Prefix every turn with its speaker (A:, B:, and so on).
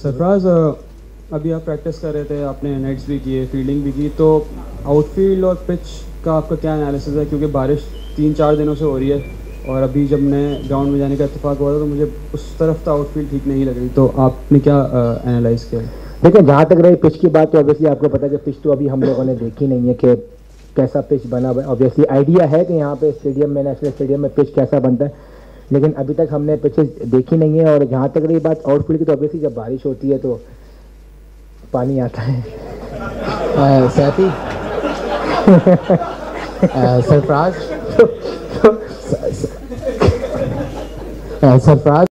A: सरफराज, अभी आप प्रैक्टिस कर रहे थे, आपने नेट्स भी किए, फील्डिंग भी की, तो आउटफील्ड और पिच का आपका क्या एनालिसिस है? क्योंकि बारिश 3-4 दिनों से हो रही है और अभी जब मैं ग्राउंड में जाने का इत्तेफाक हुआ था तो मुझे उस तरफ तो आउटफील्ड ठीक नहीं लग रही, तो आपने क्या एनालाइज किया?
B: देखिए, जहाँ तक रही पिच की बात, तो ऑब्वियसली आपको पता है कि पिच तो अभी हम लोगों ने देखी नहीं है कि कैसा पिच बना हुआ है। ऑब्वियसली आइडिया है कि यहाँ पे स्टेडियम में, नेशनल स्टेडियम में पिच कैसा बनता है, लेकिन अभी तक हमने पिचेस देखी नहीं है। और जहाँ तक रही बात आउटफील्ड की, तो ऑब्वियसली जब बारिश होती है तो पानी आता है।
C: सैफी, सरफराज, सरफराज